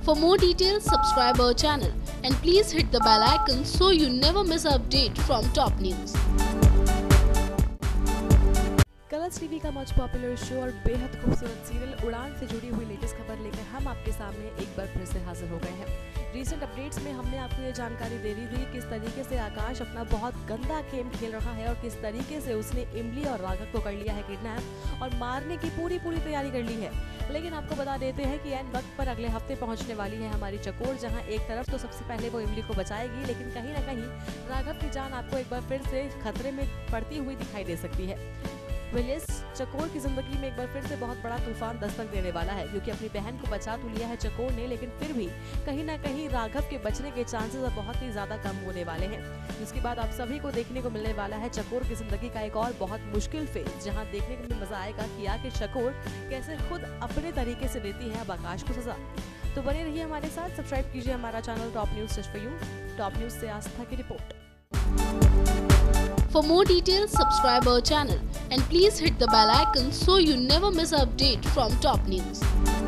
For more details, subscribe our channel and please hit the bell icon so you never miss an update from top news. Colors TV का much popular show और बेहद खूबसूरत serial उड़ान से जुड़ी हुई latest खबर लेकर हम आपके सामने एक बार फिर से हाजिर हो गए हैं। रीसेंट अपडेट्स में हमने आपको ये जानकारी दे दी थी किस तरीके से आकाश अपना बहुत गंदा गेम खेल रहा है और किस तरीके से उसने इमली और राघव को कर लिया है किडनैप और मारने की पूरी तैयारी कर ली है। लेकिन आपको बता देते हैं कि एन वक्त पर अगले हफ्ते पहुंचने वाली है हमारी चकोर, जहां एक तरफ तो सबसे पहले वो इमली को बचाएगी, लेकिन कहीं ना कहीं राघव की जान आपको एक बार फिर से खतरे में पड़ती हुई दिखाई दे सकती है। विलियस चकोर की जिंदगी में एक बार फिर से बहुत बड़ा तूफान दस्तक देने वाला है, क्योंकि अपनी बहन को बचा तो लिया है चकोर ने, लेकिन फिर भी कहीं ना कहीं राघव के बचने के चांसेस अब बहुत ही ज्यादा कम होने वाले हैं। जिसके बाद आप सभी को देखने को मिलने वाला है चकोर की जिंदगी का एक और बहुत मुश्किल फेज, जहां देखने को भी मजा आएगा कि आखिर चकोर कैसे खुद अपने तरीके से देती है अब आकाश को सजा। तो बने रहिए हमारे साथ, सब्सक्राइब कीजिए हमारा channel top news just for you. Top news से आस्था की रिपोर्ट। For more details, subscribe our channel and please hit the bell icon so you never miss an update from top news.